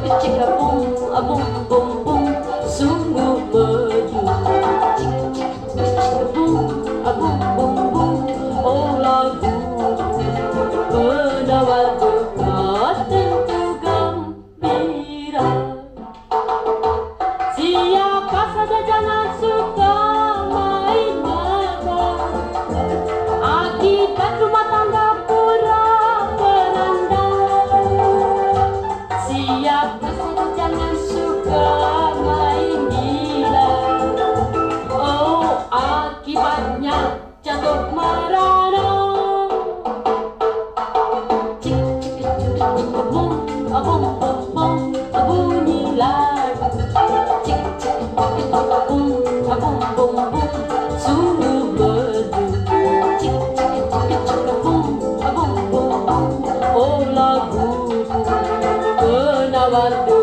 cika bum, bum bum bum, sungguh merdu. Cika bum, bum bum bum, oh lagu penawar dekat tentu gembira. Siapa saja jangan suka main mata, akibat rumah tangga porak-poranda. Siapa saja jangan suka main gila, oh akibatnya jatuh merana. Cik cik cik cik bum bum bum bum, bunyi lagu. Cik cik cik bum bum bum bum, sungguh merdu. Cik cik cik cik bum bum bum bum, oh lagu penawar.